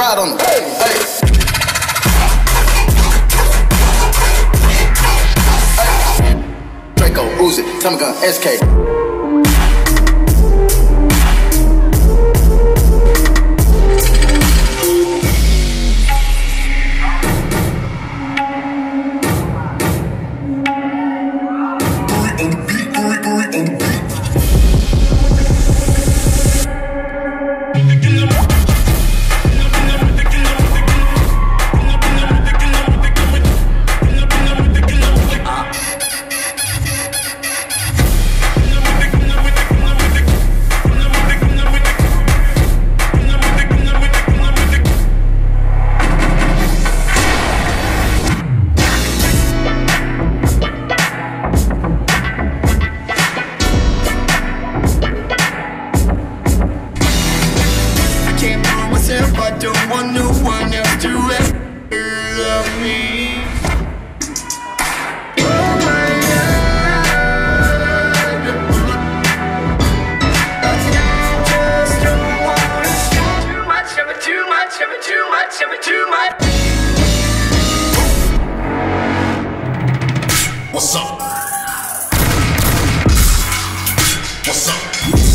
ride on them. Hey. Draco, Uzi, Tommy gun, SK. I don't want no one else to ever love me. Oh my God, I just don't want too much of it, too much of it, too much of it, too much. What's up? What's up?